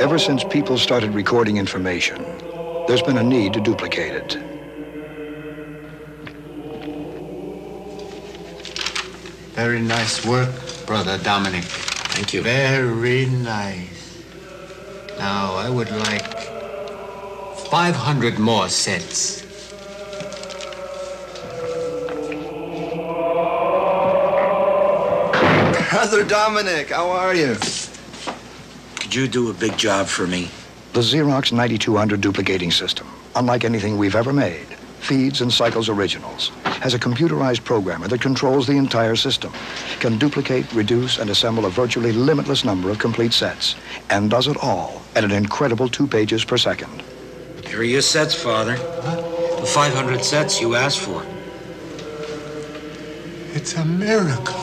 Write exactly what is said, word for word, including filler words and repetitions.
Ever since people started recording information, there's been a need to duplicate it. Very nice work, Brother Dominic. Thank you. Very nice. Now, I would like five hundred more sets. Brother Dominic, how are you? Could you do a big job for me? The Xerox ninety-two hundred duplicating system, unlike anything we've ever made, feeds and cycles originals, has a computerized programmer that controls the entire system, can duplicate, reduce, and assemble a virtually limitless number of complete sets, and does it all at an incredible two pages per second. Here are your sets, Father. The five hundred sets you asked for. It's a miracle.